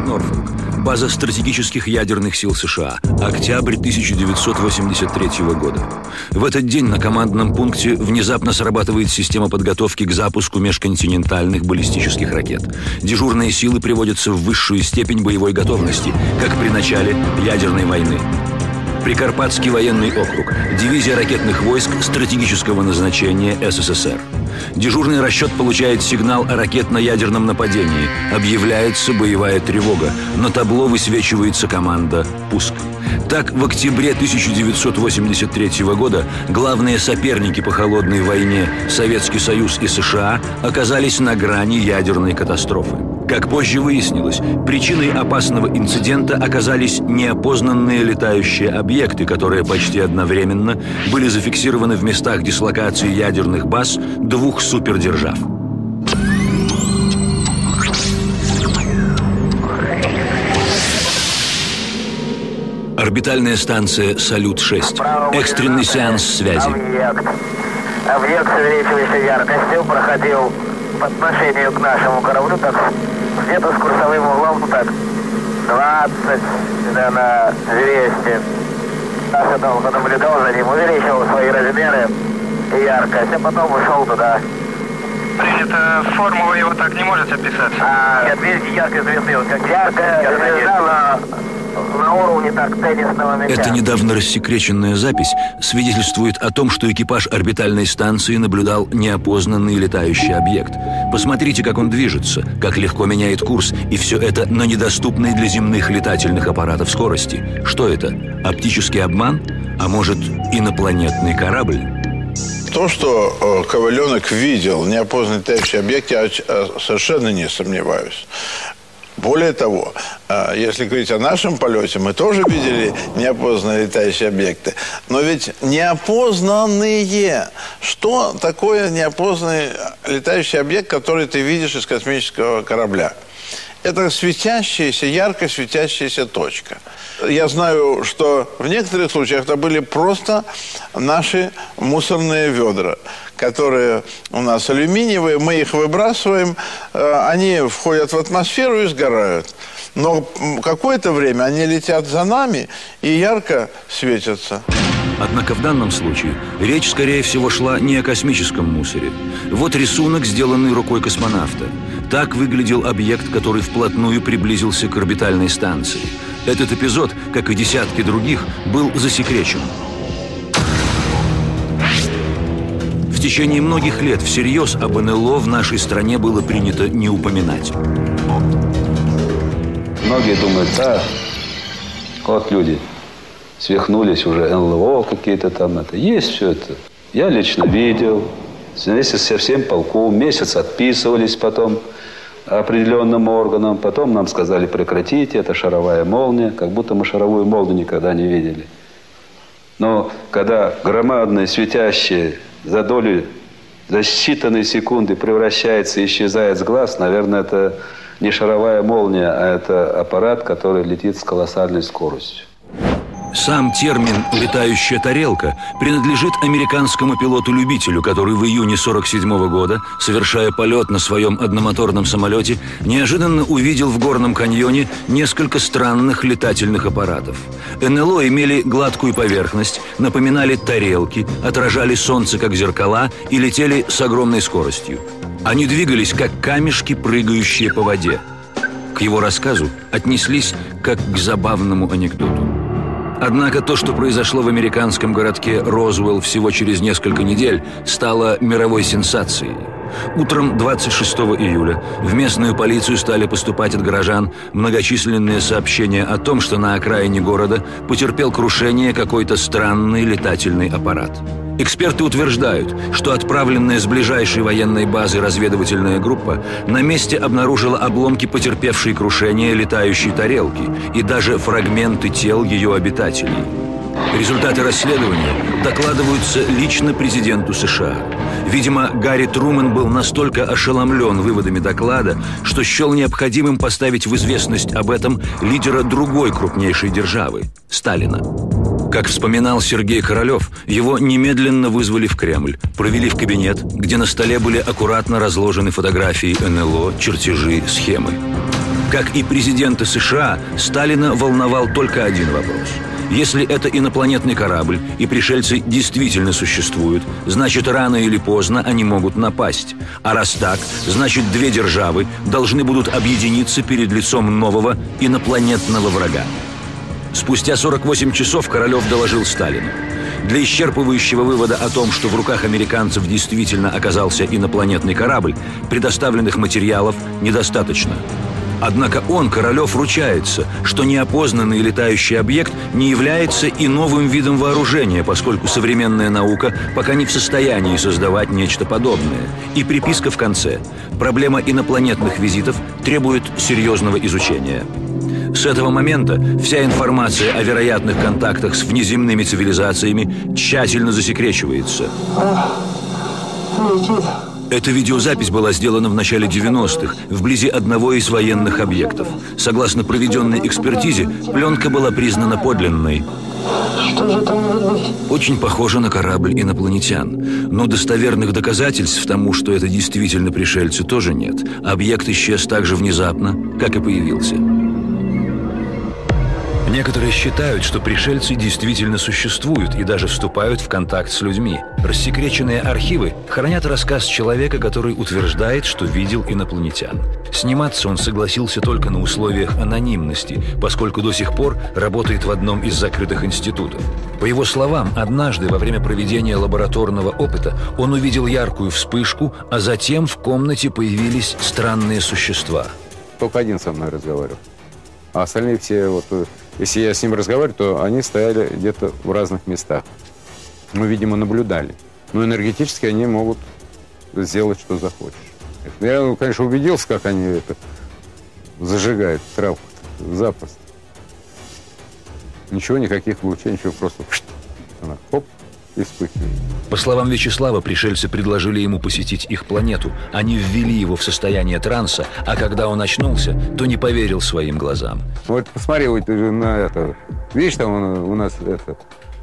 Норфолк. База стратегических ядерных сил США. Октябрь 1983 года. В этот день на командном пункте внезапно срабатывает система подготовки к запуску межконтинентальных баллистических ракет. Дежурные силы приводятся в высшую степень боевой готовности, как при начале ядерной войны. Прикарпатский военный округ. Дивизия ракетных войск стратегического назначения СССР. Дежурный расчет получает сигнал о ракетно-ядерном нападении. Объявляется боевая тревога. На табло высвечивается команда «Пуск». Так, в октябре 1983 года главные соперники по холодной войне Советский Союз и США оказались на грани ядерной катастрофы. Как позже выяснилось, причиной опасного инцидента оказались неопознанные летающие объекты, которые почти одновременно были зафиксированы в местах дислокации ядерных баз двух супердержав. Орбитальная станция «Салют-6». Экстренный сеанс связи. Объект с увеличивающей яркостью проходил по отношению к нашему кораблю так где-то с курсовым углом так 20, да, на 200. Наш долго наблюдал за ним, увеличивал свои размеры и яркость, а потом ушел туда. Принято. Форму вы его так не можете описать? Нет, видите, яркая звезда, вот как яркая звезда на уровне так теннисного мяча. Эта недавно рассекреченная запись свидетельствует о том, что экипаж орбитальной станции наблюдал неопознанный летающий объект. Посмотрите, как он движется, как легко меняет курс, и все это на недоступной для земных летательных аппаратов скорости. Что это? Оптический обман? А может, инопланетный корабль? То, что Коваленок видел неопознанный летающий объект, я совершенно не сомневаюсь. Более того, если говорить о нашем полете, мы тоже видели неопознанные летающие объекты. Но ведь неопознанные. Что такое неопознанный летающий объект, который ты видишь из космического корабля? Это светящаяся, ярко светящаяся точка. Я знаю, что в некоторых случаях это были просто наши мусорные ведра, которые у нас алюминиевые, мы их выбрасываем, они входят в атмосферу и сгорают. Но какое-то время они летят за нами и ярко светятся. Однако в данном случае речь, скорее всего, шла не о космическом мусоре. Вот рисунок, сделанный рукой космонавта. Так выглядел объект, который вплотную приблизился к орбитальной станции. Этот эпизод, как и десятки других, был засекречен. В течение многих лет всерьез об НЛО в нашей стране было принято не упоминать. Многие думают, да, вот люди свихнулись уже, НЛО какие-то там, это. Есть все это. Я лично видел, вместе со всем полком, месяц отписывались потом определенным органам, потом нам сказали прекратите, это шаровая молния, как будто мы шаровую молнию никогда не видели. Но когда громадные, светящие за долю, за считанные секунды превращается и исчезает с глаз, наверное, это не шаровая молния, а это аппарат, который летит с колоссальной скоростью. Сам термин «летающая тарелка» принадлежит американскому пилоту-любителю, который в июне 1947 года, совершая полет на своем одномоторном самолете, неожиданно увидел в горном каньоне несколько странных летательных аппаратов. НЛО имели гладкую поверхность, напоминали тарелки, отражали солнце как зеркала и летели с огромной скоростью. Они двигались как камешки, прыгающие по воде. К его рассказу отнеслись как к забавному анекдоту. Однако то, что произошло в американском городке Розуэлл всего через несколько недель, стало мировой сенсацией. Утром 26 июля в местную полицию стали поступать от горожан многочисленные сообщения о том, что на окраине города потерпел крушение какой-то странный летательный аппарат. Эксперты утверждают, что отправленная с ближайшей военной базы разведывательная группа на месте обнаружила обломки потерпевшей крушение летающей тарелки и даже фрагменты тел ее обитателей. Результаты расследования докладываются лично президенту США. Видимо, Гарри Трумэн был настолько ошеломлен выводами доклада, что счел необходимым поставить в известность об этом лидера другой крупнейшей державы – Сталина. Как вспоминал Сергей Королев, его немедленно вызвали в Кремль, провели в кабинет, где на столе были аккуратно разложены фотографии НЛО, чертежи, схемы. Как и президента США, Сталина волновал только один вопрос. Если это инопланетный корабль и пришельцы действительно существуют, значит, рано или поздно они могут напасть. А раз так, значит, две державы должны будут объединиться перед лицом нового инопланетного врага. Спустя 48 часов Королев доложил Сталину. Для исчерпывающего вывода о том, что в руках американцев действительно оказался инопланетный корабль, предоставленных материалов недостаточно. Однако он, Королев, ручается, что неопознанный летающий объект не является и новым видом вооружения, поскольку современная наука пока не в состоянии создавать нечто подобное. И приписка в конце: проблема инопланетных визитов требует серьезного изучения. С этого момента вся информация о вероятных контактах с внеземными цивилизациями тщательно засекречивается. Эта видеозапись была сделана в начале 90-х, вблизи одного из военных объектов. Согласно проведенной экспертизе, пленка была признана подлинной. Что же там может быть? Очень похоже на корабль инопланетян. Но достоверных доказательств тому, что это действительно пришельцы, тоже нет. Объект исчез так же внезапно, как и появился. Некоторые считают, что пришельцы действительно существуют и даже вступают в контакт с людьми. Рассекреченные архивы хранят рассказ человека, который утверждает, что видел инопланетян. Сниматься он согласился только на условиях анонимности, поскольку до сих пор работает в одном из закрытых институтов. По его словам, однажды во время проведения лабораторного опыта он увидел яркую вспышку, а затем в комнате появились странные существа. Только один со мной разговаривал. А остальные все, вот, если я с ним разговариваю, то они стояли где-то в разных местах. Мы, видимо, наблюдали. Но энергетически они могут сделать, что захочешь. Я, конечно, убедился, как они это зажигают травку запросто. Ничего, никаких лучей, ничего, просто она хоп, и вспыхивает. По словам Вячеслава, пришельцы предложили ему посетить их планету. Они ввели его в состояние транса, а когда он очнулся, то не поверил своим глазам. Вот посмотри вот на это. Видишь, там у нас это,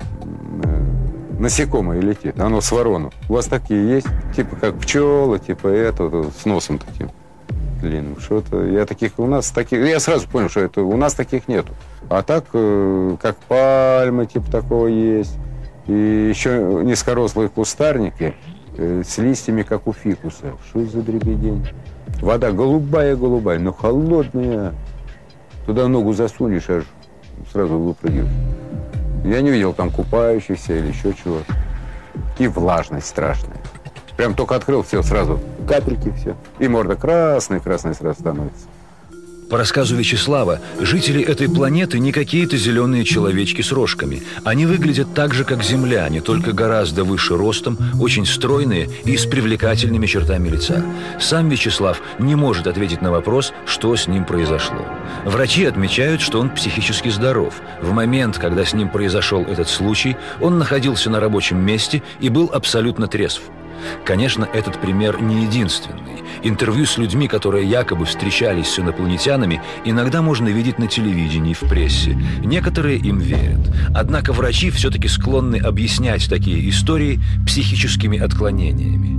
насекомое летит, оно с ворону. У вас такие есть? Типа как пчелы, типа это, с носом таким длинным. Что-то я таких, у нас таких, я сразу понял, что это у нас таких нету. А так, как пальмы, типа такого есть. И еще низкорослые кустарники с листьями, как у фикуса. Что это за дребедень? Вода голубая-голубая, но холодная. Туда ногу засунешь, аж сразу выпрыгиваешь. Я не видел там купающихся или еще чего-то. И влажность страшная. Прям только открыл, все, сразу капельки, все. И морда красная сразу становится. По рассказу Вячеслава, жители этой планеты не какие-то зеленые человечки с рожками. Они выглядят так же, как земляне, только гораздо выше ростом, очень стройные и с привлекательными чертами лица. Сам Вячеслав не может ответить на вопрос, что с ним произошло. Врачи отмечают, что он психически здоров. В момент, когда с ним произошел этот случай, он находился на рабочем месте и был абсолютно трезв. Конечно, этот пример не единственный. Интервью с людьми, которые якобы встречались с инопланетянами, иногда можно видеть на телевидении, в прессе. Некоторые им верят. Однако врачи все-таки склонны объяснять такие истории психическими отклонениями.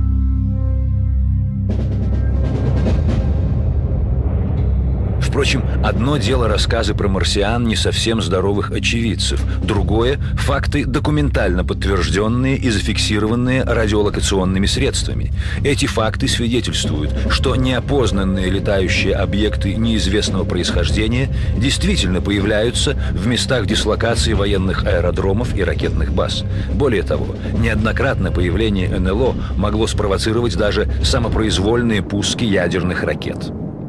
Впрочем, одно дело рассказы про марсиан не совсем здоровых очевидцев, другое – факты, документально подтвержденные и зафиксированные радиолокационными средствами. Эти факты свидетельствуют, что неопознанные летающие объекты неизвестного происхождения действительно появляются в местах дислокации военных аэродромов и ракетных баз. Более того, неоднократно появление НЛО могло спровоцировать даже самопроизвольные пуски ядерных ракет.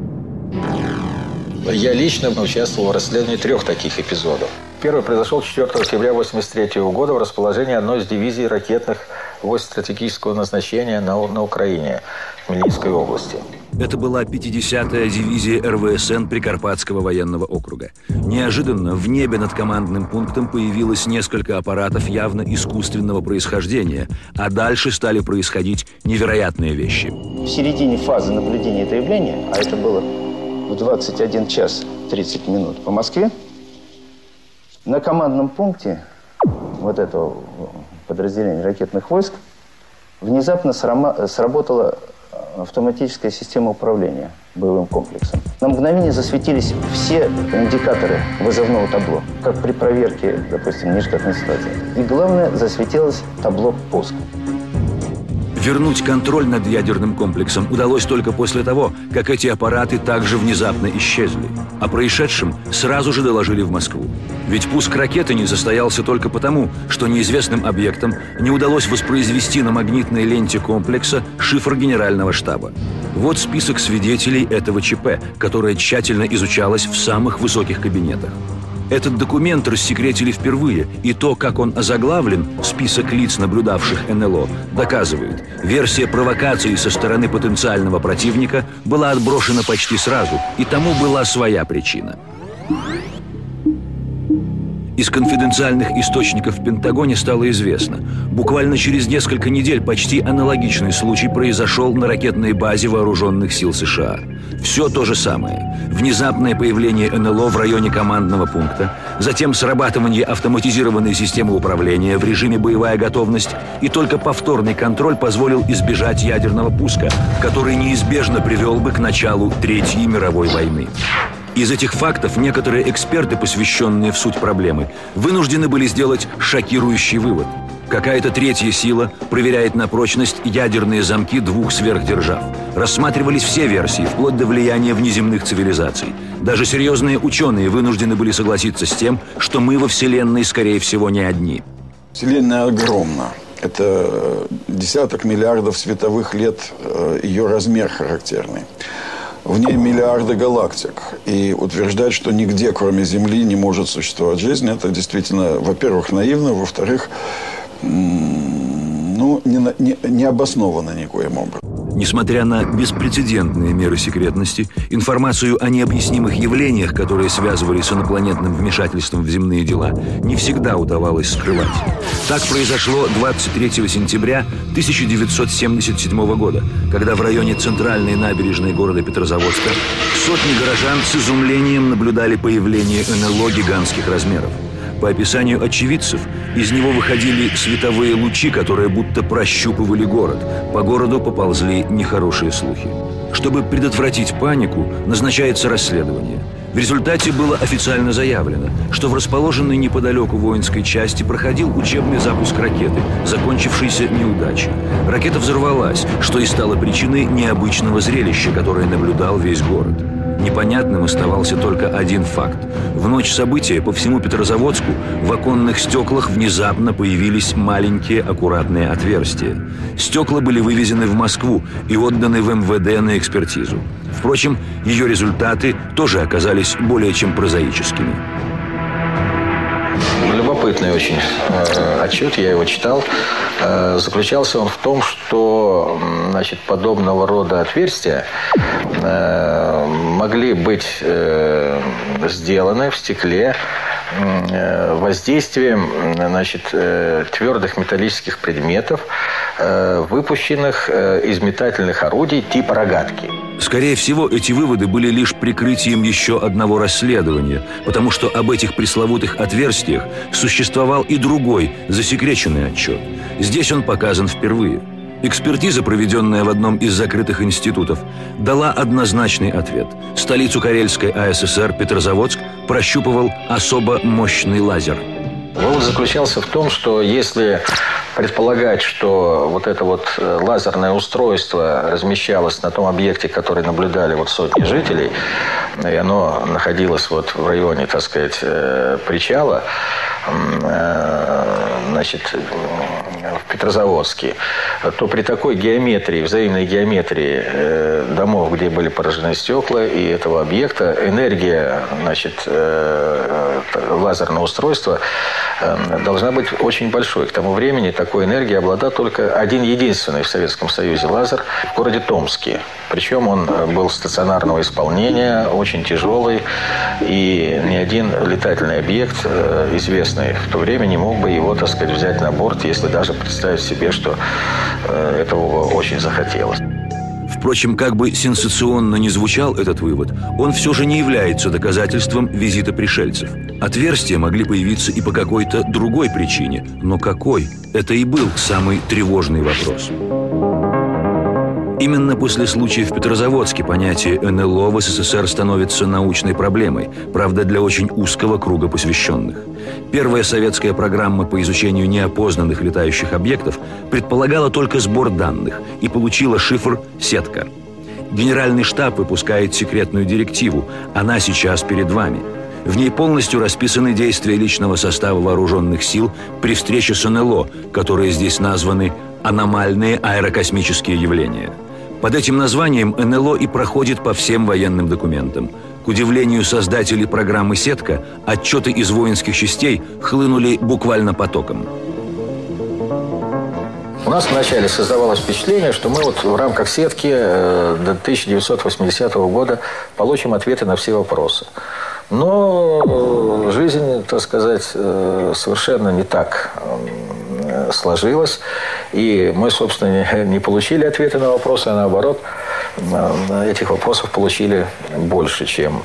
Я лично участвовал в расследовании 3 таких эпизодов. Первый произошел 4 октября 1983 года в расположении одной из дивизий ракетных войск стратегического назначения на Украине, в Хмельницкой области. Это была 50-я дивизия РВСН Прикарпатского военного округа. Неожиданно в небе над командным пунктом появилось несколько аппаратов явно искусственного происхождения, а дальше стали происходить невероятные вещи. В середине фазы наблюдения этого явления, а это было в 21 час 30 минут по Москве, на командном пункте вот этого подразделения ракетных войск внезапно сработала автоматическая система управления. боевым комплексом. На мгновение засветились все индикаторы вызовного табло, как при проверке, допустим, нештатной ситуации. И главное, засветилось табло пуска. Вернуть контроль над ядерным комплексом удалось только после того, как эти аппараты также внезапно исчезли. О происшедшем сразу же доложили в Москву. Ведь пуск ракеты не состоялся только потому, что неизвестным объектам не удалось воспроизвести на магнитной ленте комплекса шифр Генерального штаба. Вот список свидетелей этого ЧП, которое тщательно изучалось в самых высоких кабинетах. Этот документ рассекретили впервые, и то, как он озаглавлен, список лиц, наблюдавших НЛО, доказывает, версия провокации со стороны потенциального противника была отброшена почти сразу, и тому была своя причина. Из конфиденциальных источников в Пентагоне стало известно. Буквально через несколько недель почти аналогичный случай произошел на ракетной базе Вооруженных сил США. Все то же самое. Внезапное появление НЛО в районе командного пункта, затем срабатывание автоматизированной системы управления в режиме боевая готовность, и только повторный контроль позволил избежать ядерного пуска, который неизбежно привел бы к началу Третьей мировой войны. Из этих фактов некоторые эксперты, посвященные в суть проблемы, вынуждены были сделать шокирующий вывод. Какая-то третья сила проверяет на прочность ядерные замки двух сверхдержав. Рассматривались все версии, вплоть до влияния внеземных цивилизаций. Даже серьезные ученые вынуждены были согласиться с тем, что мы во Вселенной, скорее всего, не одни. Вселенная огромна. Это десяток миллиардов световых лет, ее размер характерный. В ней миллиарды галактик. И утверждать, что нигде, кроме Земли, не может существовать жизнь, это действительно, во-первых, наивно, во-вторых, не обосновано никоим образом. Несмотря на беспрецедентные меры секретности, информацию о необъяснимых явлениях, которые связывались с инопланетным вмешательством в земные дела, не всегда удавалось скрывать. Так произошло 23 сентября 1977 года, когда в районе центральной набережной города Петрозаводска сотни горожан с изумлением наблюдали появление НЛО гигантских размеров. По описанию очевидцев, из него выходили световые лучи, которые будто прощупывали город. По городу поползли нехорошие слухи. Чтобы предотвратить панику, назначается расследование. В результате было официально заявлено, что в расположенной неподалеку воинской части проходил учебный запуск ракеты, закончившийся неудачей. Ракета взорвалась, что и стало причиной необычного зрелища, которое наблюдал весь город. Непонятным оставался только один факт. В ночь события по всему Петрозаводску в оконных стеклах внезапно появились маленькие аккуратные отверстия. Стекла были вывезены в Москву и отданы в МВД на экспертизу. Впрочем, ее результаты тоже оказались более чем прозаическими. Любопытный очень отчет, я его читал. Заключался он в том, что, значит, подобного рода отверстия могли быть сделаны в стекле воздействием, значит, твердых металлических предметов, выпущенных из метательных орудий типа рогатки. Скорее всего, эти выводы были лишь прикрытием еще одного расследования, потому что об этих пресловутых отверстиях существовал и другой, засекреченный отчет. Здесь он показан впервые. Экспертиза, проведенная в одном из закрытых институтов, дала однозначный ответ. Столицу Карельской АССР, Петрозаводск, прощупывал особо мощный лазер. Вывод заключался в том, что если предполагать, что вот это вот лазерное устройство размещалось на том объекте, который наблюдали вот сотни жителей, и оно находилось вот в районе, так сказать, причала, значит, в Петрозаводске, то при такой геометрии, взаимной геометрии домов, где были поражены стекла и этого объекта, энергия, значит, лазерного устройства должна быть очень большой. К тому времени такой энергией обладал только один единственный в Советском Союзе лазер в городе Томске. Причем он был стационарного исполнения, очень тяжелый, и ни один летательный объект, известный в то время, не мог бы его, так сказать, взять на борт, если даже представить себе, что этого очень захотелось. Впрочем, как бы сенсационно ни звучал этот вывод, он все же не является доказательством визита пришельцев. Отверстия могли появиться и по какой-то другой причине. Но какой? Это и был самый тревожный вопрос. Именно после случая в Петрозаводске понятие НЛО в СССР становится научной проблемой, правда, для очень узкого круга посвященных. Первая советская программа по изучению неопознанных летающих объектов предполагала только сбор данных и получила шифр «Сетка». Генеральный штаб выпускает секретную директиву. Она сейчас перед вами. В ней полностью расписаны действия личного состава вооруженных сил при встрече с НЛО, которые здесь названы «аномальные аэрокосмические явления». Под этим названием НЛО и проходит по всем военным документам. К удивлению создателей программы «Сетка», отчеты из воинских частей хлынули буквально потоком. У нас вначале создавалось впечатление, что мы вот в рамках «Сетки» до 1980 года получим ответы на все вопросы. Но жизнь, так сказать, совершенно не так сложилась. И мы, собственно, не получили ответы на вопросы, а наоборот, этих вопросов получили больше, чем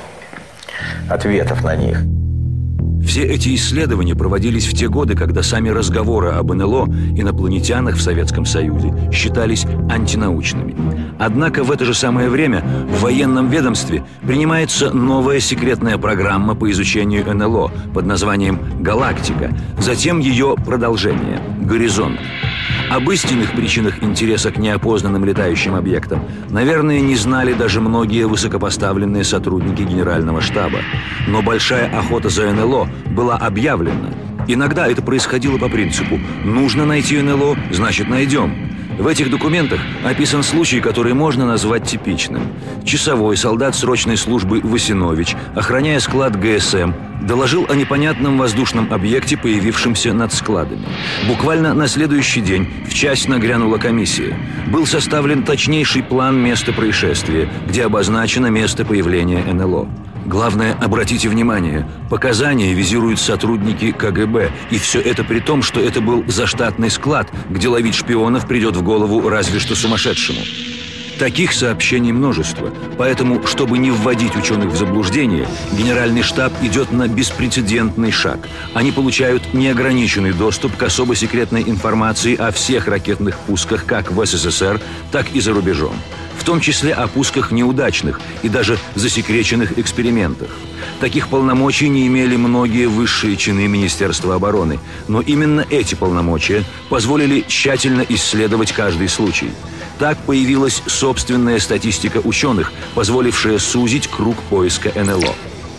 ответов на них. Все эти исследования проводились в те годы, когда сами разговоры об НЛО, инопланетянах в Советском Союзе, считались антинаучными. Однако в это же самое время в военном ведомстве принимается новая секретная программа по изучению НЛО под названием «Галактика», затем ее продолжение «Горизонт». Об истинных причинах интереса к неопознанным летающим объектам, наверное, не знали даже многие высокопоставленные сотрудники Генерального штаба. Но большая охота за НЛО была объявлена. Иногда это происходило по принципу «нужно найти НЛО, значит найдем». В этих документах описан случай, который можно назвать типичным. Часовой солдат срочной службы Васинович, охраняя склад ГСМ, доложил о непонятном воздушном объекте, появившемся над складами. Буквально на следующий день в часть нагрянула комиссия. Был составлен точнейший план места происшествия, где обозначено место появления НЛО. Главное, обратите внимание, показания визируют сотрудники КГБ. И все это при том, что это был заштатный склад, где ловить шпионов придет в голову разве что сумасшедшему. Таких сообщений множество. Поэтому, чтобы не вводить ученых в заблуждение, Генеральный штаб идет на беспрецедентный шаг. Они получают неограниченный доступ к особо секретной информации о всех ракетных пусках как в СССР, так и за рубежом. В том числе о пусках неудачных и даже засекреченных экспериментах. Таких полномочий не имели многие высшие чины Министерства обороны, но именно эти полномочия позволили тщательно исследовать каждый случай. Так появилась собственная статистика ученых, позволившая сузить круг поиска НЛО.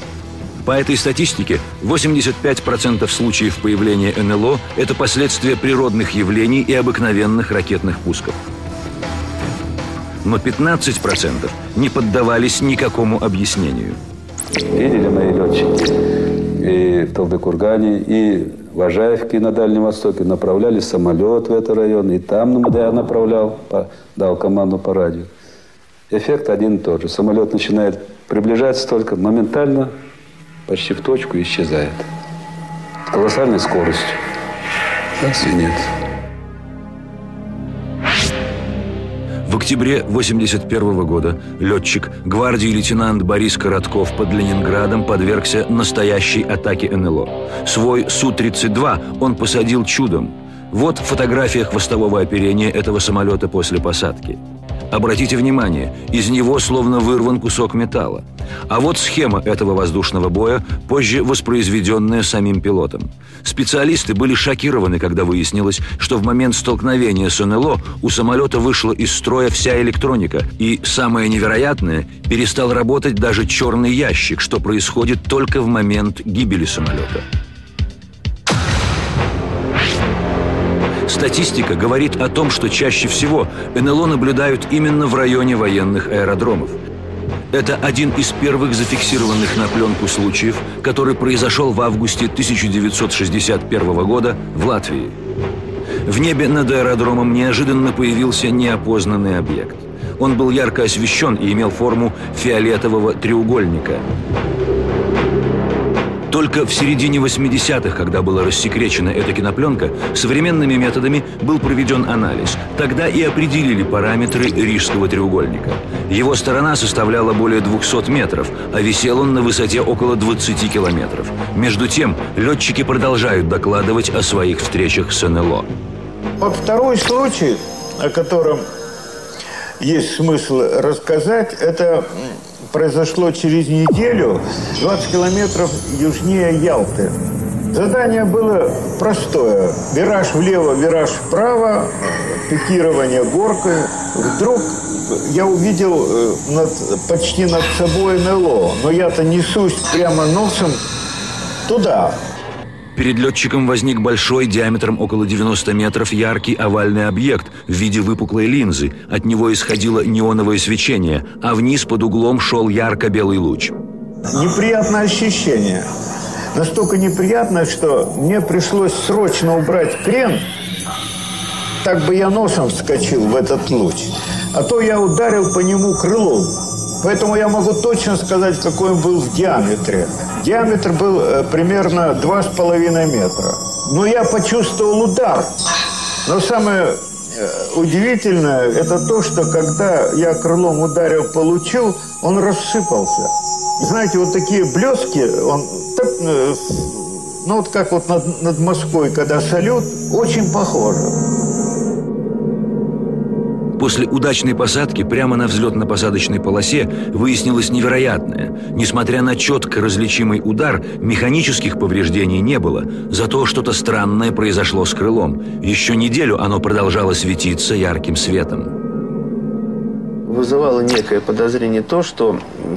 По этой статистике 85% случаев появления НЛО – это последствия природных явлений и обыкновенных ракетных пусков. Но 15% не поддавались никакому объяснению. Видели мои летчики и в Талдыкургане, и в Ажаевке на Дальнем Востоке направляли самолет в этот район, и там я направлял, дал команду по радио. Эффект один и тот же. Самолет начинает приближаться только моментально, почти в точку исчезает. С колоссальной скоростью. Так свинец. В октябре 1981 года летчик гвардии лейтенант Борис Коротков под Ленинградом подвергся настоящей атаке НЛО. Свой Су-32 он посадил чудом. Вот фотография хвостового оперения этого самолета после посадки. Обратите внимание, из него словно вырван кусок металла. А вот схема этого воздушного боя, позже воспроизведенная самим пилотом. Специалисты были шокированы, когда выяснилось, что в момент столкновения с НЛО у самолета вышла из строя вся электроника. И, самое невероятное, перестал работать даже черный ящик, что происходит только в момент гибели самолета. Статистика говорит о том, что чаще всего НЛО наблюдают именно в районе военных аэродромов. Это один из первых зафиксированных на пленку случаев, который произошел в августе 1961 года в Латвии. В небе над аэродромом неожиданно появился неопознанный объект. Он был ярко освещен и имел форму фиолетового треугольника. Только в середине 80-х, когда была рассекречена эта кинопленка, современными методами был проведен анализ. Тогда и определили параметры Рижского треугольника. Его сторона составляла более 200 метров, а висел он на высоте около 20 километров. Между тем, летчики продолжают докладывать о своих встречах с НЛО. Вот второй случай, о котором есть смысл рассказать. Это произошло через неделю, 20 километров южнее Ялты. Задание было простое. Вираж влево, вираж вправо, пикирование горкой. Вдруг я увидел почти над собой НЛО. Но я-то несусь прямо носом туда. Перед летчиком возник большой, диаметром около 90 метров, яркий овальный объект в виде выпуклой линзы. От него исходило неоновое свечение, а вниз под углом шел ярко-белый луч. Неприятное ощущение. Настолько неприятно, что мне пришлось срочно убрать крен. Так бы я носом вскочил в этот луч. А то я ударил по нему крылом. Поэтому я могу точно сказать, какой он был в диаметре. Диаметр был примерно 2,5 метра. Но я почувствовал удар. Но самое удивительное, это то, что когда я крылом ударил по лучу, он рассыпался. Знаете, вот такие блески, он так, ну вот как вот над Москвой, когда салют, очень похоже. После удачной посадки прямо на взлетно-посадочной полосе выяснилось невероятное. Несмотря на четко различимый удар, механических повреждений не было. Зато что-то странное произошло с крылом. Еще неделю оно продолжало светиться ярким светом. Вызывало некое подозрение то, что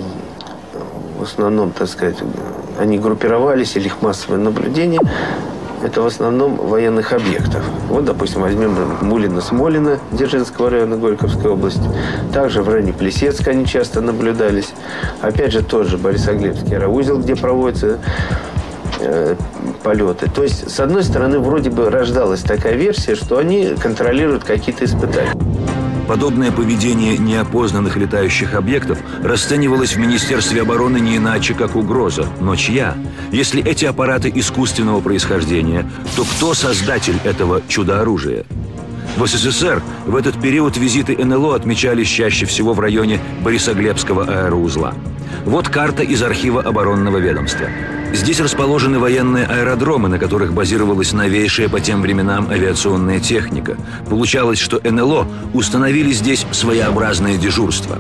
в основном, так сказать, они группировались, или их массовое наблюдение, это в основном военных объектов. Вот, допустим, возьмем Мулино-Смолино, Дзержинского района Горьковской области. Также в районе Плесецка они часто наблюдались. Опять же, тот же Борисоглебский аэроузел, где проводятся полеты. То есть, с одной стороны, вроде бы рождалась такая версия, что они контролируют какие-то испытания. Подобное поведение неопознанных летающих объектов расценивалось в Министерстве обороны не иначе, как угроза. Но чья? Если эти аппараты искусственного происхождения, то кто создатель этого чудо-оружия? В СССР в этот период визиты НЛО отмечались чаще всего в районе Борисоглебского аэроузла. Вот карта из архива оборонного ведомства. Здесь расположены военные аэродромы, на которых базировалась новейшая по тем временам авиационная техника. Получалось, что НЛО установили здесь своеобразное дежурство.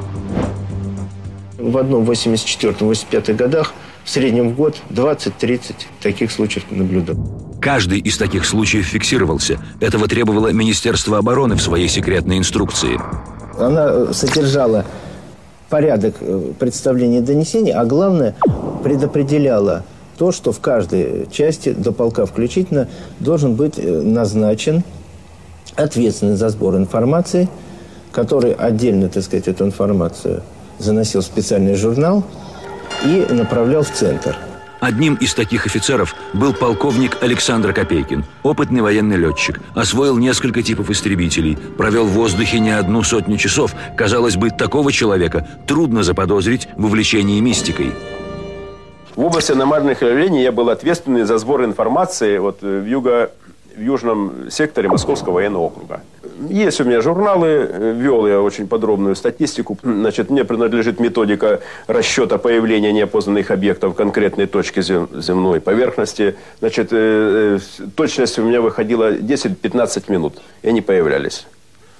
В одном 84-85 годах в среднем в год 20-30 таких случаев наблюдал. Каждый из таких случаев фиксировался. Этого требовало Министерство обороны в своей секретной инструкции. Она содержала порядок представления и донесений, а главное, предопределяла то, что в каждой части, до полка включительно, должен быть назначен ответственный за сбор информации, который отдельно, так сказать, эту информацию заносил в специальный журнал и направлял в центр. Одним из таких офицеров был полковник Александр Копейкин, опытный военный летчик, освоил несколько типов истребителей, провел в воздухе не 100 часов. Казалось бы, такого человека трудно заподозрить в увлечении мистикой. В области аномальных явлений я был ответственный за сбор информации в южном секторе Московского военного округа. Есть у меня журналы, вел я очень подробную статистику. Значит, мне принадлежит методика расчета появления неопознанных объектов в конкретной точке земной поверхности. Значит, точность у меня выходила 10-15 минут, и они появлялись.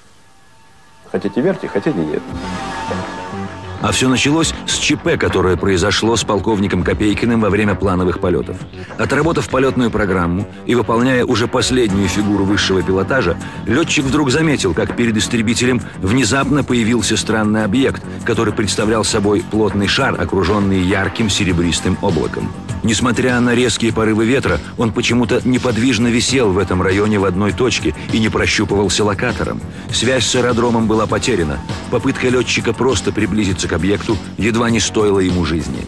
Хотите верьте, хотите нет. А все началось с ЧП, которое произошло с полковником Копейкиным во время плановых полетов. Отработав полетную программу и выполняя уже последнюю фигуру высшего пилотажа, летчик вдруг заметил, как перед истребителем внезапно появился странный объект, который представлял собой плотный шар, окруженный ярким серебристым облаком. Несмотря на резкие порывы ветра, он почему-то неподвижно висел в этом районе в одной точке и не прощупывался локатором. Связь с аэродромом была потеряна. Попытка летчика просто приблизиться к объекту едва не стоила ему жизни.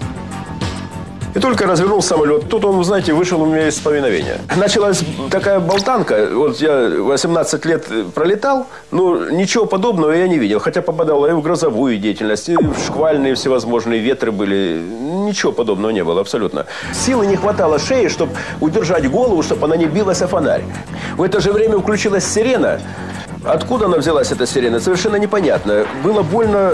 И только развернул самолет, тут он, знаете, вышел у меня из повиновения. Началась такая болтанка. Вот я 18 лет пролетал, но ничего подобного я не видел. Хотя попадало и в грозовую деятельность, и в шквальные всевозможные ветры были. Ничего подобного не было абсолютно. Силы не хватало шеи, чтобы удержать голову, чтобы она не билась о фонарь. В это же время включилась сирена. Откуда она взялась, эта сирена, совершенно непонятно. Было больно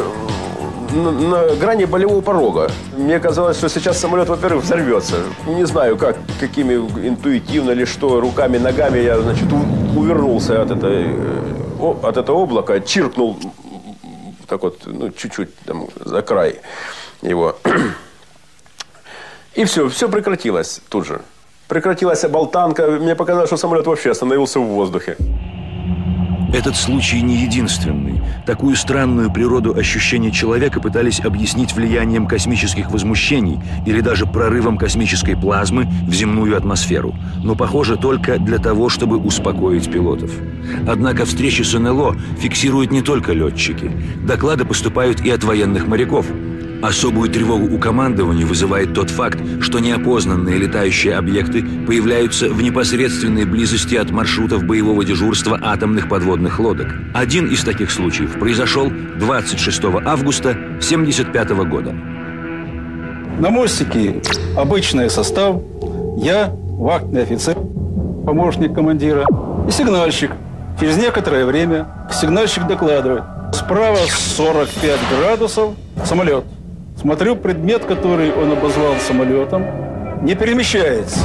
на грани болевого порога. Мне казалось, что сейчас самолет, во-первых, взорвется. Не знаю, какими интуитивно или что, руками, ногами я, значит, увернулся от этого облака, чиркнул так вот, ну, чуть-чуть там, за край его. И все прекратилось тут же. Прекратилась болтанка. Мне показалось, что самолет вообще остановился в воздухе. Этот случай не единственный. Такую странную природу ощущений человека пытались объяснить влиянием космических возмущений или даже прорывом космической плазмы в земную атмосферу. Но, похоже, только для того, чтобы успокоить пилотов. Однако встречи с НЛО фиксируют не только летчики. Доклады поступают и от военных моряков. Особую тревогу у командования вызывает тот факт, что неопознанные летающие объекты появляются в непосредственной близости от маршрутов боевого дежурства атомных подводных лодок. Один из таких случаев произошел 26 августа 1975 года. На мостике обычный состав. Я, вахтный офицер, помощник командира и сигнальщик. Через некоторое время сигнальщик докладывает. Справа 45 градусов самолет. Смотрю, предмет, который он обозвал самолетом, не перемещается.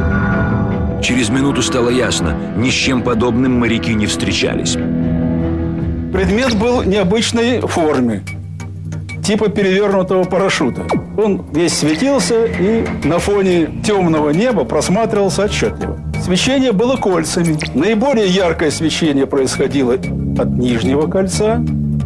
Через минуту стало ясно, ни с чем подобным моряки не встречались. Предмет был необычной формы, типа перевернутого парашюта. Он весь светился и на фоне темного неба просматривался отчетливо. Свечение было кольцами. Наиболее яркое свечение происходило от нижнего кольца.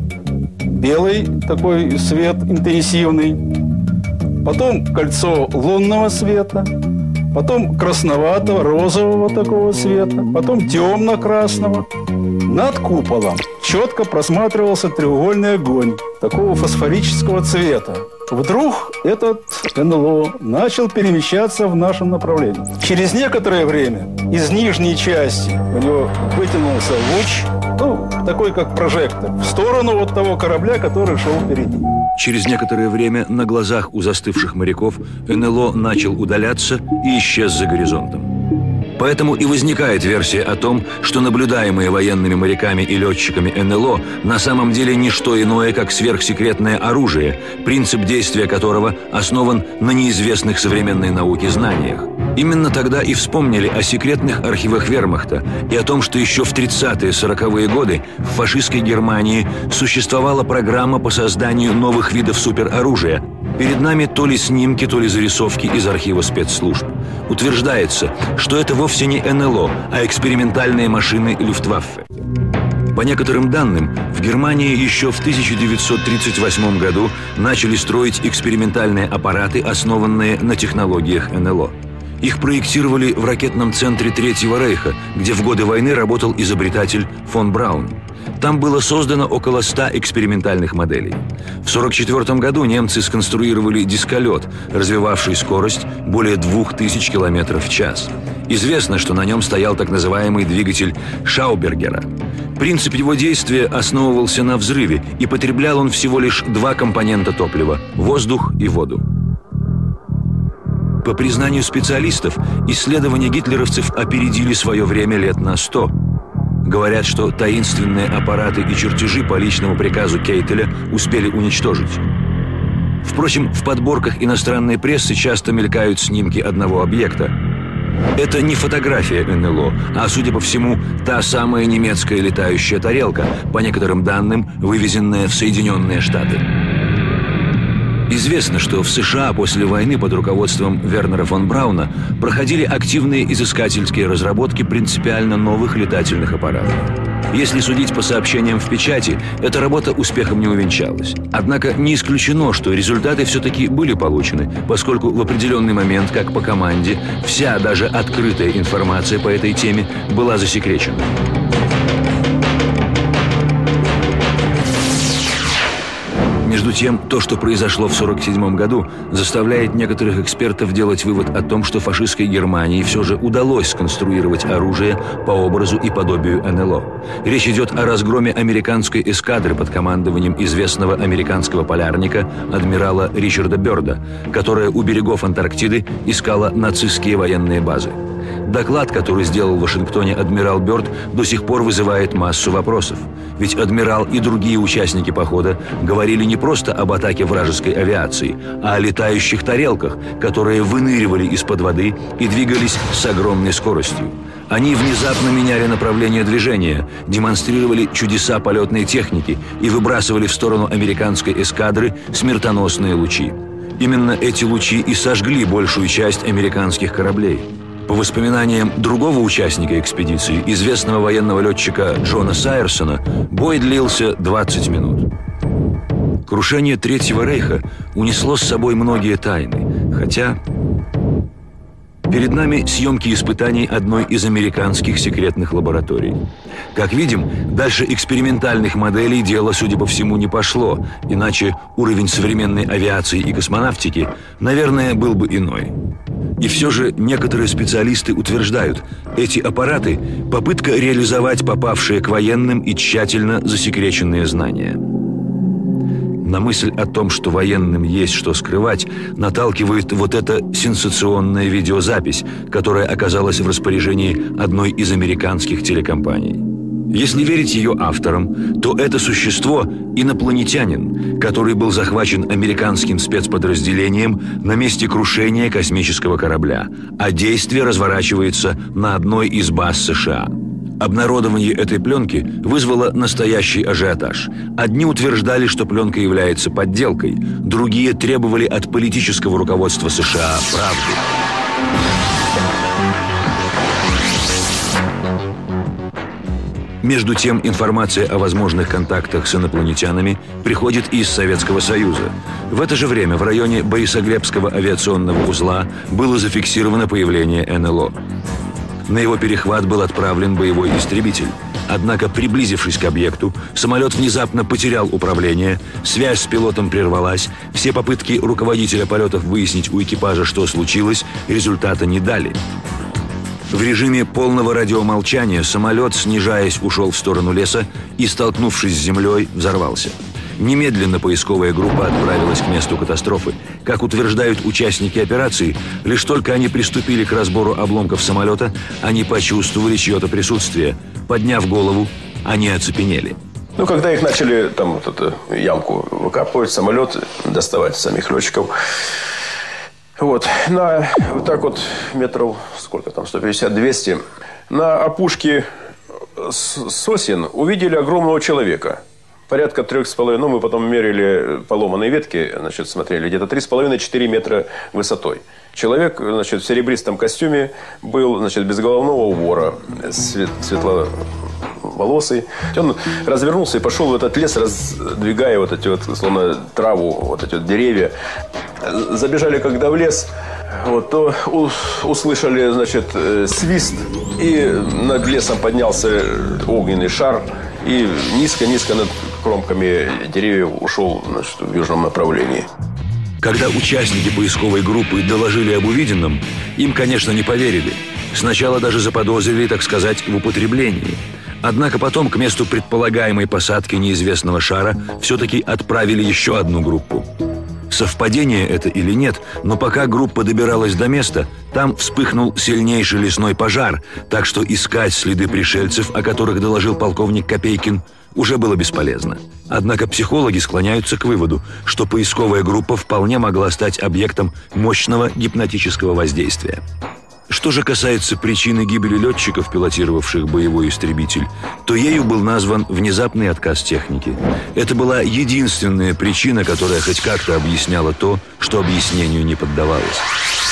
Белый такой свет интенсивный, потом кольцо лунного света, потом красноватого, розового такого света, потом темно-красного. Над куполом четко просматривался треугольный огонь такого фосфорического цвета. Вдруг этот НЛО начал перемещаться в нашем направлении. Через некоторое время из нижней части у него вытянулся луч, такой как прожектор, в сторону вот того корабля, который шел впереди. Через некоторое время на глазах у застывших моряков НЛО начал удаляться и исчез за горизонтом. Поэтому и возникает версия о том, что наблюдаемые военными моряками и летчиками НЛО на самом деле не что иное, как сверхсекретное оружие, принцип действия которого основан на неизвестных современной науке знаниях. Именно тогда и вспомнили о секретных архивах Вермахта и о том, что еще в 30-40-е годы в фашистской Германии существовала программа по созданию новых видов супероружия. Перед нами то ли снимки, то ли зарисовки из архива спецслужб. Утверждается, что это вовсе не НЛО, а экспериментальные машины Люфтваффе. По некоторым данным, в Германии еще в 1938 году начали строить экспериментальные аппараты, основанные на технологиях НЛО. Их проектировали в ракетном центре Третьего Рейха, где в годы войны работал изобретатель фон Браун. Там было создано около 100 экспериментальных моделей. В 1944 году немцы сконструировали дисколет, развивавший скорость более 2000 км в час. Известно, что на нем стоял так называемый двигатель Шаубергера. Принцип его действия основывался на взрыве, и потреблял он всего лишь два компонента топлива – воздух и воду. По признанию специалистов, исследования гитлеровцев опередили свое время лет на 100. Говорят, что таинственные аппараты и чертежи по личному приказу Кейтеля успели уничтожить. Впрочем, в подборках иностранной прессы часто мелькают снимки одного объекта. Это не фотография НЛО, а, судя по всему, та самая немецкая летающая тарелка, по некоторым данным, вывезенная в Соединенные Штаты. Известно, что в США после войны под руководством Вернера фон Брауна проходили активные изыскательские разработки принципиально новых летательных аппаратов. Если судить по сообщениям в печати, эта работа успехом не увенчалась. Однако не исключено, что результаты все-таки были получены, поскольку в определенный момент, как по команде, вся даже открытая информация по этой теме была засекречена. Между тем, то, что произошло в 1947 году, заставляет некоторых экспертов делать вывод о том, что фашистской Германии все же удалось сконструировать оружие по образу и подобию НЛО. Речь идет о разгроме американской эскадры под командованием известного американского полярника адмирала Ричарда Бёрда, которая у берегов Антарктиды искала нацистские военные базы. Доклад, который сделал в Вашингтоне адмирал Бёрд, до сих пор вызывает массу вопросов. Ведь адмирал и другие участники похода говорили не просто об атаке вражеской авиации, а о летающих тарелках, которые выныривали из-под воды и двигались с огромной скоростью. Они внезапно меняли направление движения, демонстрировали чудеса полетной техники и выбрасывали в сторону американской эскадры смертоносные лучи. Именно эти лучи и сожгли большую часть американских кораблей. По воспоминаниям другого участника экспедиции, известного военного летчика Джона Сайерсона, бой длился 20 минут. Крушение Третьего Рейха унесло с собой многие тайны, хотя... Перед нами съемки испытаний одной из американских секретных лабораторий. Как видим, дальше экспериментальных моделей дело, судя по всему, не пошло, иначе уровень современной авиации и космонавтики, наверное, был бы иной. И все же некоторые специалисты утверждают, эти аппараты – попытка реализовать попавшие к военным и тщательно засекреченные знания. На мысль о том, что военным есть что скрывать, наталкивает вот эта сенсационная видеозапись, которая оказалась в распоряжении одной из американских телекомпаний. Если верить ее авторам, то это существо – инопланетянин, который был захвачен американским спецподразделением на месте крушения космического корабля, а действие разворачивается на одной из баз США. Обнародование этой пленки вызвало настоящий ажиотаж. Одни утверждали, что пленка является подделкой, другие требовали от политического руководства США правды. Между тем, информация о возможных контактах с инопланетянами приходит из Советского Союза. В это же время в районе Борисоглебского авиационного узла было зафиксировано появление НЛО. На его перехват был отправлен боевой истребитель. Однако, приблизившись к объекту, самолет внезапно потерял управление, связь с пилотом прервалась, все попытки руководителя полетов выяснить у экипажа, что случилось, результата не дали. В режиме полного радиомолчания самолет, снижаясь, ушел в сторону леса и, столкнувшись с землей, взорвался. Немедленно поисковая группа отправилась к месту катастрофы. Как утверждают участники операции, лишь только они приступили к разбору обломков самолета, они почувствовали чье-то присутствие. Подняв голову, они оцепенели. Ну, когда их начали там вот эту ямку выкапывать, самолет, доставать самих летчиков, вот, вот так вот метров, сколько там, 150-200, на опушке сосен увидели огромного человека. Порядка 3,5, ну, мы потом мерили поломанные ветки, значит, смотрели, где-то 3,5-4 метра высотой. Человек, значит, в серебристом костюме был, значит, без головного убора, светловолосый. Он развернулся и пошел в этот лес, раздвигая вот эти вот, словно траву, вот эти вот деревья. Забежали, когда в лес, вот, то услышали, значит, свист, и над лесом поднялся огненный шар, и низко-низко над кромками деревьев ушел, значит, в южном направлении. Когда участники поисковой группы доложили об увиденном, им, конечно, не поверили. Сначала даже заподозрили, так сказать, в употреблении. Однако потом к месту предполагаемой посадки неизвестного шара все-таки отправили еще одну группу. Совпадение это или нет, но пока группа добиралась до места, там вспыхнул сильнейший лесной пожар, так что искать следы пришельцев, о которых доложил полковник Копейкин, уже было бесполезно. Однако психологи склоняются к выводу, что поисковая группа вполне могла стать объектом мощного гипнотического воздействия. Что же касается причины гибели летчиков, пилотировавших боевой истребитель, то ею был назван внезапный отказ техники. Это была единственная причина, которая хоть как-то объясняла то, что объяснению не поддавалось.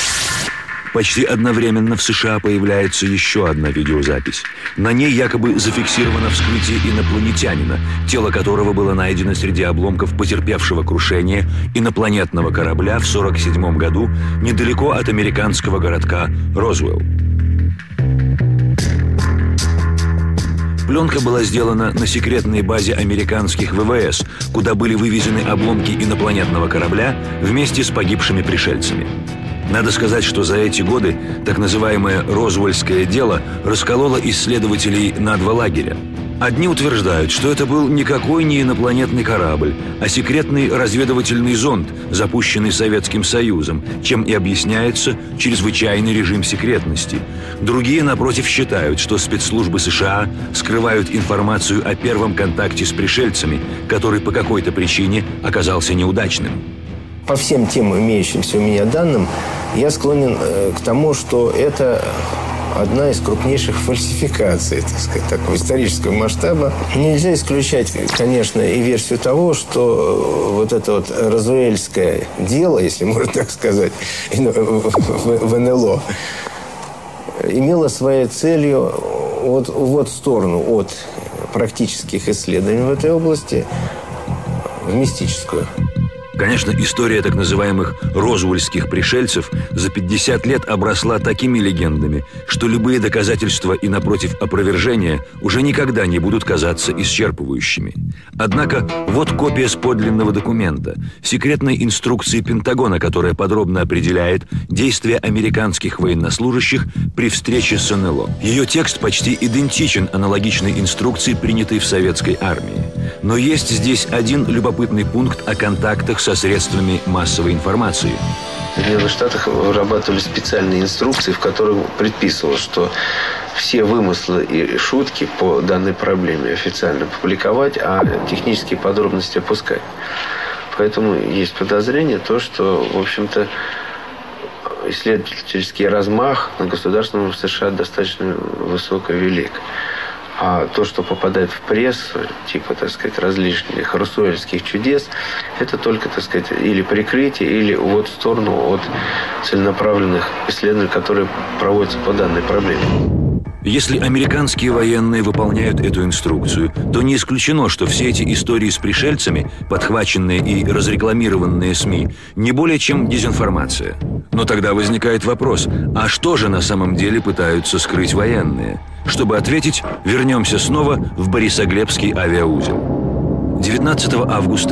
Почти одновременно в США появляется еще одна видеозапись. На ней якобы зафиксировано вскрытие инопланетянина, тело которого было найдено среди обломков потерпевшего крушение инопланетного корабля в 1947 году недалеко от американского городка Розуэлл. Пленка была сделана на секретной базе американских ВВС, куда были вывезены обломки инопланетного корабля вместе с погибшими пришельцами. Надо сказать, что за эти годы так называемое «Розуэллское дело» раскололо исследователей на два лагеря. Одни утверждают, что это был никакой не инопланетный корабль, а секретный разведывательный зонд, запущенный Советским Союзом, чем и объясняется чрезвычайный режим секретности. Другие, напротив, считают, что спецслужбы США скрывают информацию о первом контакте с пришельцами, который по какой-то причине оказался неудачным. По всем тем имеющимся у меня данным, я склонен к тому, что это одна из крупнейших фальсификаций, так сказать, такого исторического масштаба. Нельзя исключать, конечно, и версию того, что вот это вот розуэльское дело, если можно так сказать, в НЛО, имело своей целью вот в сторону от практических исследований в этой области в мистическую. Конечно, история так называемых розуэльских пришельцев за 50 лет обросла такими легендами, что любые доказательства и, напротив, опровержения уже никогда не будут казаться исчерпывающими. Однако, вот копия с подлинного документа, секретной инструкции Пентагона, которая подробно определяет действия американских военнослужащих при встрече с НЛО. Ее текст почти идентичен аналогичной инструкции, принятой в советской армии. Но есть здесь один любопытный пункт о контактах со средствами массовой информации. В Соединенных Штатах вырабатывали специальные инструкции, в которых предписывалось, что все вымыслы и шутки по данной проблеме официально публиковать, а технические подробности опускать. Поэтому есть подозрение, что, в общем-то, исследовательский размах на государственном США достаточно высок и велик. А то, что попадает в прессу, типа, так сказать, различных розуэльских чудес, это только, так сказать, или прикрытие, или увод в сторону от целенаправленных исследований, которые проводятся по данной проблеме. Если американские военные выполняют эту инструкцию, то не исключено, что все эти истории с пришельцами, подхваченные и разрекламированные СМИ, не более чем дезинформация. Но тогда возникает вопрос, а что же на самом деле пытаются скрыть военные? Чтобы ответить, вернемся снова в Борисоглебский авиаузел. 19 августа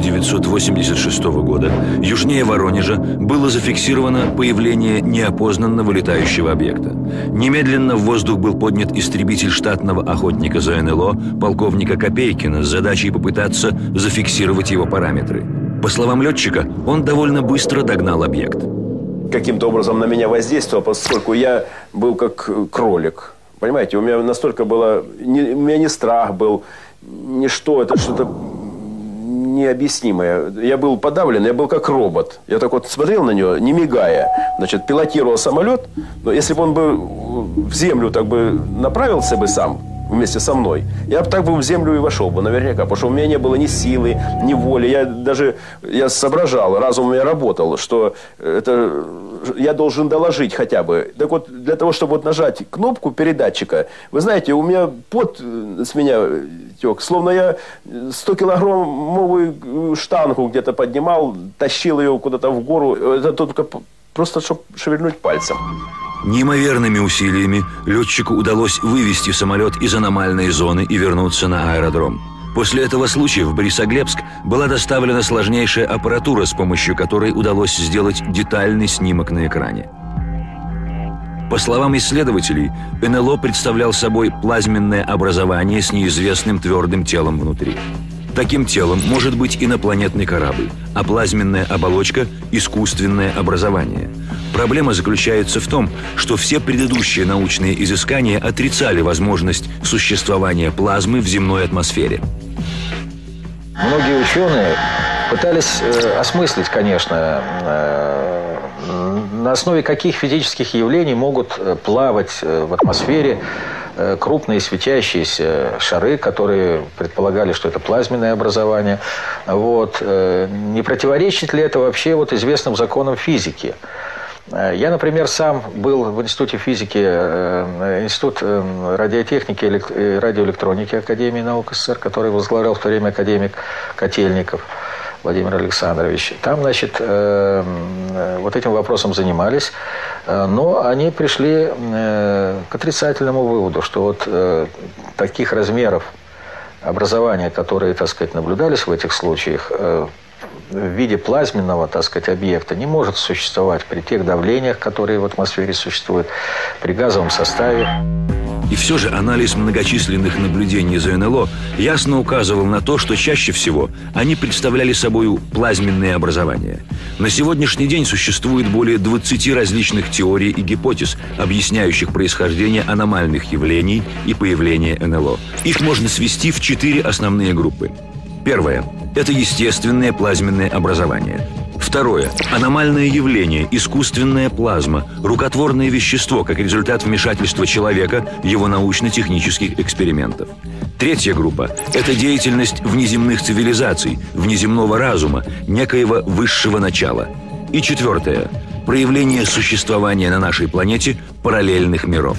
1986 года южнее Воронежа было зафиксировано появление неопознанного летающего объекта. Немедленно в воздух был поднят истребитель штатного охотника за НЛО полковника Копейкина с задачей попытаться зафиксировать его параметры. По словам летчика, он довольно быстро догнал объект. Каким-то образом на меня воздействовал, поскольку я был как кролик. Понимаете, у меня настолько было... у меня не страх был, ничто, это что-то необъяснимое. Я был подавлен, я был как робот. Я так вот смотрел на него, не мигая. Значит, пилотировал самолет, но если бы он бы в землю так бы направился бы сам, вместе со мной, я бы так бы в землю и вошел бы наверняка, потому что у меня не было ни силы, ни воли. Я соображал, разум у меня работал, что это я должен доложить хотя бы. Так вот, для того, чтобы вот нажать кнопку передатчика, вы знаете, у меня пот с меня тек, словно я 100-килограммовую штангу где-то поднимал, тащил ее куда-то в гору. Это только просто, чтобы шевельнуть пальцем. Неимоверными усилиями летчику удалось вывести самолет из аномальной зоны и вернуться на аэродром. После этого случая в Борисоглебск была доставлена сложнейшая аппаратура, с помощью которой удалось сделать детальный снимок на экране. По словам исследователей, НЛО представлял собой плазменное образование с неизвестным твердым телом внутри. Таким телом может быть инопланетный корабль, а плазменная оболочка – искусственное образование. Проблема заключается в том, что все предыдущие научные изыскания отрицали возможность существования плазмы в земной атмосфере. Многие ученые пытались осмыслить, конечно, на основе каких физических явлений могут плавать в атмосфере крупные светящиеся шары, которые предполагали, что это плазменное образование. Вот. Не противоречит ли это вообще вот известным законам физики? Я, например, сам был в Институте физики, Институт радиотехники и радиоэлектроники Академии наук СССР, который возглавлял в то время академик Котельников Владимир Александрович. Там, значит, вот этим вопросом занимались, но они пришли к отрицательному выводу, что вот таких размеров образования, которые, так сказать, наблюдались в этих случаях, в виде плазменного, так сказать, объекта не может существовать при тех давлениях, которые в атмосфере существуют, при газовом составе. И все же анализ многочисленных наблюдений за НЛО ясно указывал на то, что чаще всего они представляли собой плазменные образования. На сегодняшний день существует более 20 различных теорий и гипотез, объясняющих происхождение аномальных явлений и появление НЛО. Их можно свести в 4 основные группы. Первое – это естественное плазменное образование. Второе – аномальное явление, искусственная плазма, рукотворное вещество как результат вмешательства человека в его научно-технических экспериментов. Третья группа – это деятельность внеземных цивилизаций, внеземного разума, некоего высшего начала. И четвертое – проявление существования на нашей планете параллельных миров.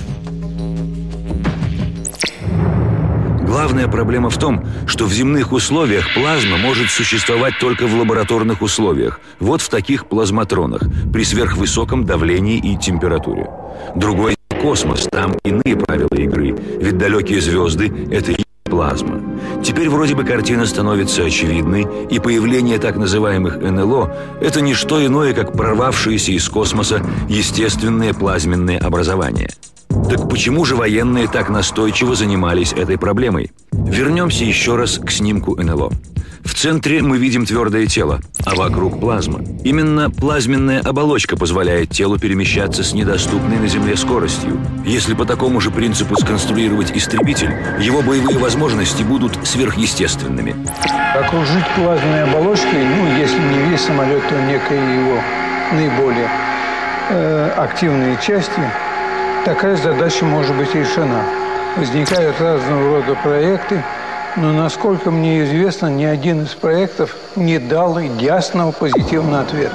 Главная проблема в том, что в земных условиях плазма может существовать только в лабораторных условиях, вот в таких плазматронах, при сверхвысоком давлении и температуре. Другой космос, там иные правила игры, ведь далекие звезды – это и плазма. Теперь вроде бы картина становится очевидной, и появление так называемых НЛО – это не что иное, как прорвавшиеся из космоса естественные плазменные образования. Так почему же военные так настойчиво занимались этой проблемой? Вернемся еще раз к снимку НЛО. В центре мы видим твердое тело, а вокруг плазма. Именно плазменная оболочка позволяет телу перемещаться с недоступной на Земле скоростью. Если по такому же принципу сконструировать истребитель, его боевые возможности будут сверхъестественными. Окружить плазменной оболочкой, если не весь самолет, то некие его наиболее активные части, такая задача может быть решена. Возникают разного рода проекты, но, насколько мне известно, ни один из проектов не дал ясного позитивного ответа.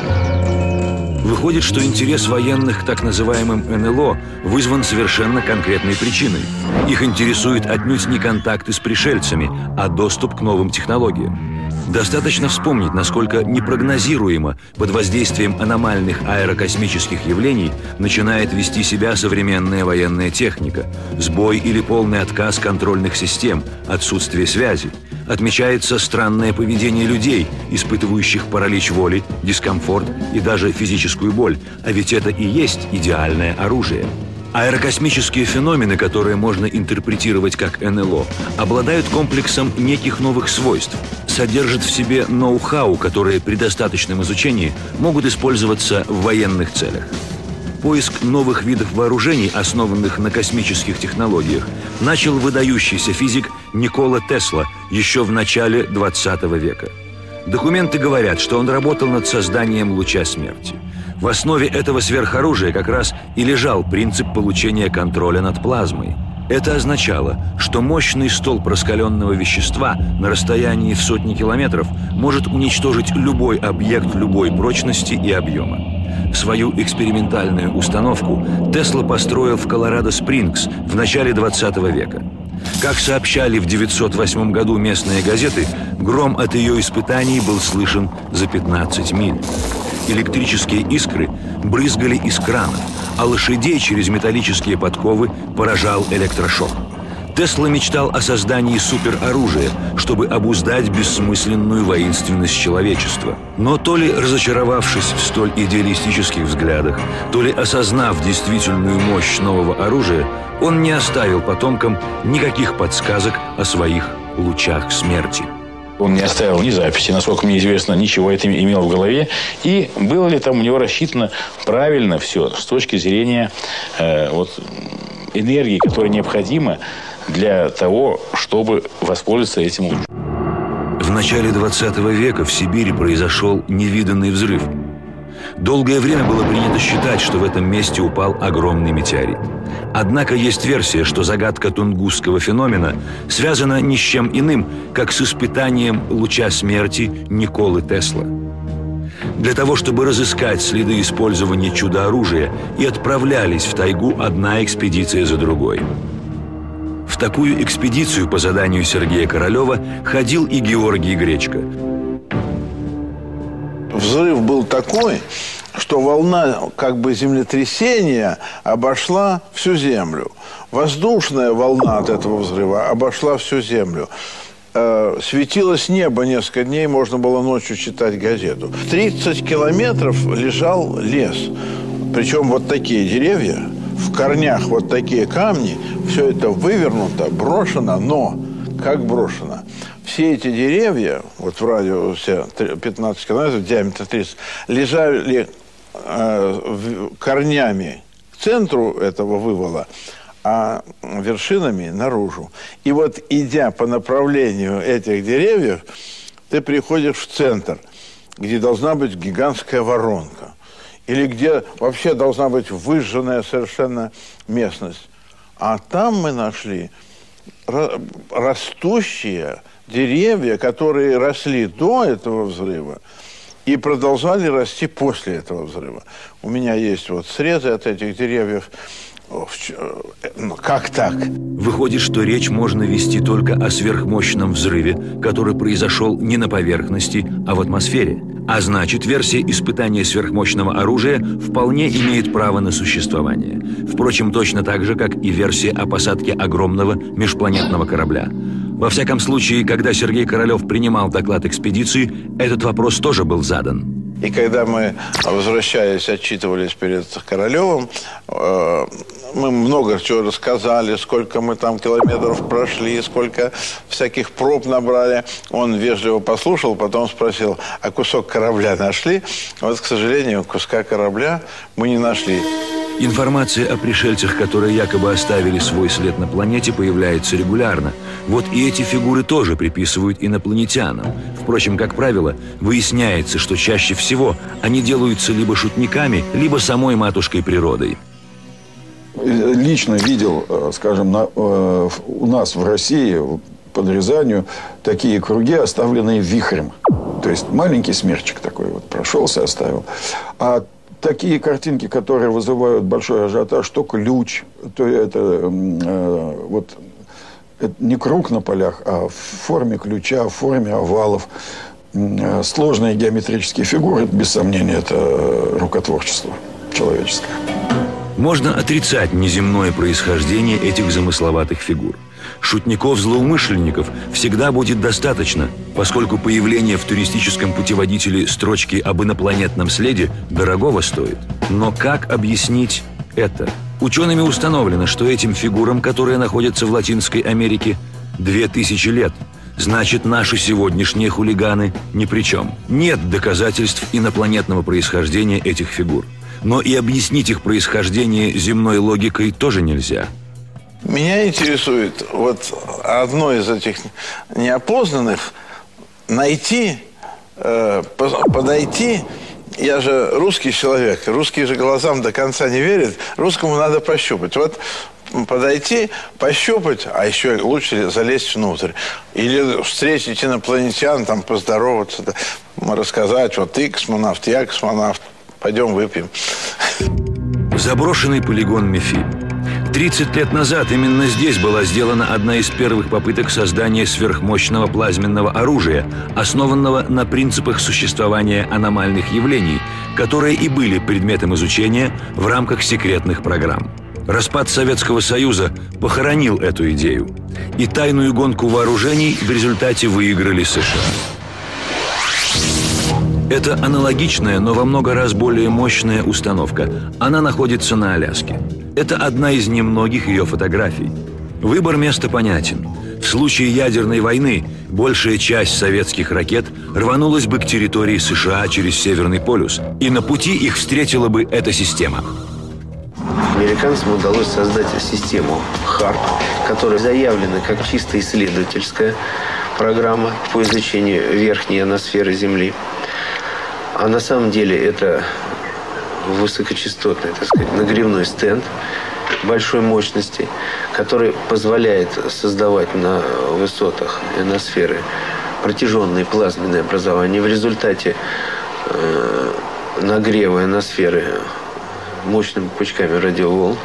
Выходит, что интерес военных к так называемым НЛО вызван совершенно конкретной причиной. Их интересует отнюдь не контакты с пришельцами, а доступ к новым технологиям. Достаточно вспомнить, насколько непрогнозируемо под воздействием аномальных аэрокосмических явлений начинает вести себя современная военная техника. Сбой или полный отказ контрольных систем, отсутствие связи. Отмечается странное поведение людей, испытывающих паралич воли, дискомфорт и даже физическую боль. А ведь это и есть идеальное оружие. Аэрокосмические феномены, которые можно интерпретировать как НЛО, обладают комплексом неких новых свойств, содержат в себе ноу-хау, которые при достаточном изучении могут использоваться в военных целях. Поиск новых видов вооружений, основанных на космических технологиях, начал выдающийся физик Никола Тесла еще в начале 20 века. Документы говорят, что он работал над созданием луча смерти. В основе этого сверхоружия как раз и лежал принцип получения контроля над плазмой. Это означало, что мощный столб раскаленного вещества на расстоянии в сотни километров может уничтожить любой объект любой прочности и объема. Свою экспериментальную установку Тесла построил в Колорадо-Спрингс в начале 20 века. Как сообщали в 908 году местные газеты, гром от ее испытаний был слышен за 15 миль. Электрические искры брызгали из кранов, а лошадей через металлические подковы поражал электрошок. Тесла мечтал о создании супероружия, чтобы обуздать бессмысленную воинственность человечества. Но то ли разочаровавшись в столь идеалистических взглядах, то ли осознав действительную мощь нового оружия, он не оставил потомкам никаких подсказок о своих лучах смерти. Он не оставил ни записи, насколько мне известно, ничего это имел в голове. И было ли там у него рассчитано правильно все с точки зрения энергии, которая необходима для того, чтобы воспользоваться этим лучом. В начале 20 века в Сибири произошел невиданный взрыв. Долгое время было принято считать, что в этом месте упал огромный метеорит. Однако есть версия, что загадка тунгусского феномена связана ни с чем иным, как с испытанием луча смерти Николы Тесла. Для того, чтобы разыскать следы использования чудо-оружия, и отправлялись в тайгу одна экспедиция за другой. В такую экспедицию по заданию Сергея Королева ходил и Георгий Гречко. Взрыв был такой, что волна землетрясения обошла всю Землю. Воздушная волна от этого взрыва обошла всю Землю. Светилось небо несколько дней, можно было ночью читать газету. 30 километров лежал лес. Причем вот такие деревья, в корнях вот такие камни, все это вывернуто, брошено, но как брошено? Все эти деревья, вот в радиусе 15 километров, диаметр 30, лежали корнями к центру этого вывала, а вершинами наружу. И вот, идя по направлению этих деревьев, ты приходишь в центр, где должна быть гигантская воронка. Или где вообще должна быть выжженная совершенно местность. А там мы нашли растущие деревья, которые росли до этого взрыва и продолжали расти после этого взрыва. У меня есть вот срезы от этих деревьев. Как так? Выходит, что речь можно вести только о сверхмощном взрыве, который произошел не на поверхности, а в атмосфере. А значит, версия испытания сверхмощного оружия вполне имеет право на существование. Впрочем, точно так же, как и версия о посадке огромного межпланетного корабля. Во всяком случае, когда Сергей Королев принимал доклад экспедиции, этот вопрос тоже был задан. И когда мы, возвращаясь, отчитывались перед Королевым, мы много чего рассказали, сколько мы там километров прошли, сколько всяких проб набрали. Он вежливо послушал, потом спросил, а кусок корабля нашли? Вот, к сожалению, куска корабля мы не нашли. Информация о пришельцах, которые якобы оставили свой след на планете, появляется регулярно. Вот и эти фигуры тоже приписывают инопланетянам. Впрочем, как правило, выясняется, что чаще всего они делаются либо шутниками, либо самой матушкой природой. Лично видел, скажем, у нас в России, под Рязанью, такие круги, оставленные вихрем. То есть маленький смерчик такой вот прошелся, оставил. А такие картинки, которые вызывают большой ажиотаж, то ключ, то это вот это не круг на полях, а в форме ключа, в форме овалов. Сложные геометрические фигуры, без сомнения, это рукотворчество человеческое. Можно отрицать неземное происхождение этих замысловатых фигур. Шутников-злоумышленников всегда будет достаточно, поскольку появление в туристическом путеводителе строчки об инопланетном следе дорогого стоит. Но как объяснить это? Учеными установлено, что этим фигурам, которые находятся в Латинской Америке, 2000 лет. Значит, наши сегодняшние хулиганы ни при чем. Нет доказательств инопланетного происхождения этих фигур. Но и объяснить их происхождение земной логикой тоже нельзя. Меня интересует вот одно из этих неопознанных найти, подойти. Я же русский человек, русские же глазам до конца не верят. Русскому надо пощупать. Вот подойти, пощупать, а еще лучше залезть внутрь. Или встретить инопланетян, там поздороваться, рассказать, вот ты космонавт, я космонавт. Пойдем выпьем. Заброшенный полигон МЕФИ. 30 лет назад именно здесь была сделана одна из первых попыток создания сверхмощного плазменного оружия, основанного на принципах существования аномальных явлений, которые и были предметом изучения в рамках секретных программ. Распад Советского Союза похоронил эту идею, и тайную гонку вооружений в результате выиграли США. Это аналогичная, но во много раз более мощная установка. Она находится на Аляске. Это одна из немногих ее фотографий. Выбор места понятен. В случае ядерной войны большая часть советских ракет рванулась бы к территории США через Северный полюс, и на пути их встретила бы эта система. Американцам удалось создать систему ХАРП, которая заявлена как чисто исследовательская программа по изучению верхней ионосферы Земли. А на самом деле это высокочастотный, так сказать, нагревной стенд большой мощности, который позволяет создавать на высотах ионосферы протяженные плазменные образования. В результате нагрева ионосферы мощными пучком радиоволн,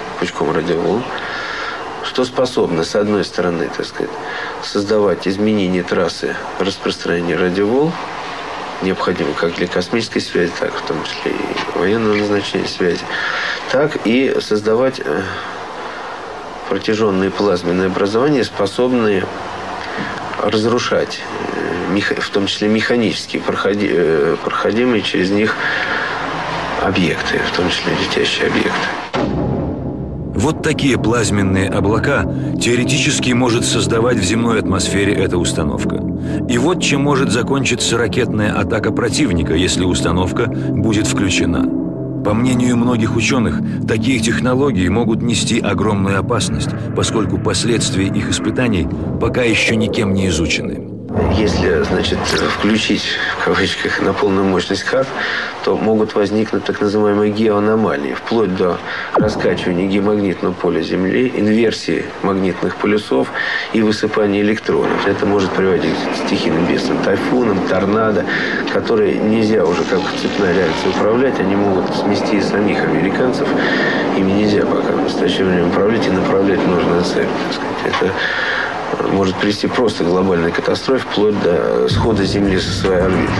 что способно, с одной стороны, так сказать, создавать изменения трассы распространения радиоволн, необходимо как для космической связи, так в том числе и военного назначения связи, так и создавать протяженные плазменные образования, способные разрушать, в том числе механически проходимые через них объекты, в том числе летящие объекты. Вот такие плазменные облака теоретически может создавать в земной атмосфере эта установка. И вот чем может закончиться ракетная атака противника, если установка будет включена. По мнению многих ученых, такие технологии могут нести огромную опасность, поскольку последствия их испытаний пока еще никем не изучены. Если, значит, включить, в кавычках, на полную мощность ХАРП, то могут возникнуть так называемые геоаномалии, вплоть до раскачивания геомагнитного поля Земли, инверсии магнитных полюсов и высыпания электронов. Это может приводить к стихийным бедствиям, тайфунам, торнадо, которые нельзя уже как цепная реакция управлять, они могут смести и самих американцев, ими нельзя пока в настоящее время управлять и направлять в нужную цель. Это может привести просто к глобальной катастрофе, вплоть до схода Земли со своей орбиты.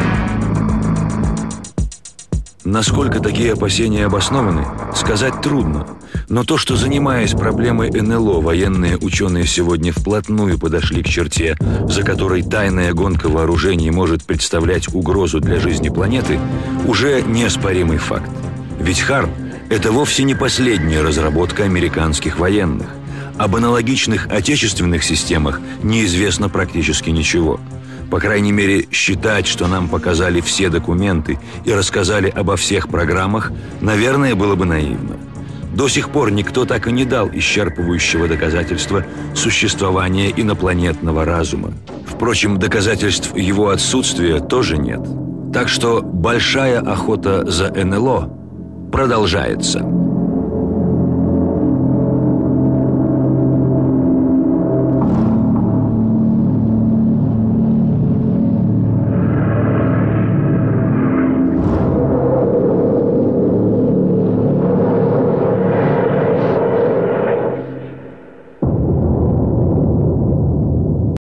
Насколько такие опасения обоснованы, сказать трудно. Но то, что, занимаясь проблемой НЛО, военные ученые сегодня вплотную подошли к черте, за которой тайная гонка вооружений может представлять угрозу для жизни планеты, уже неоспоримый факт. Ведь ХАРП – это вовсе не последняя разработка американских военных. Об аналогичных отечественных системах неизвестно практически ничего. По крайней мере, считать, что нам показали все документы и рассказали обо всех программах, наверное, было бы наивно. До сих пор никто так и не дал исчерпывающего доказательства существования инопланетного разума. Впрочем, доказательств его отсутствия тоже нет. Так что большая охота за НЛО продолжается.